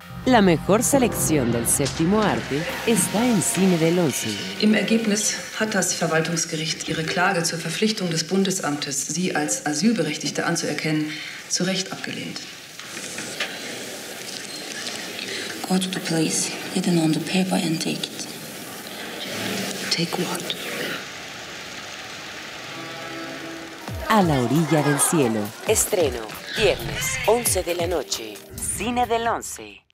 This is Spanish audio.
La mejor selección del séptimo arte está en Cine del Once. Im Ergebnis hat das Verwaltungsgericht ihre Klage zur Verpflichtung des Bundesamtes, sie als Asylberechtigte anzuerkennen, zu Recht abgelehnt. Go to the place, hidden on the paper and take it. Take what? A la orilla del cielo. Estreno, viernes, 11 de la noche. Cine del Once.